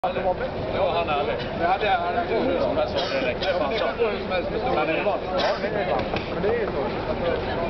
Ja, han är ärlig. Det hade han hur som helst. Det räcker. Han är van. Ja, det är van. Men det är så.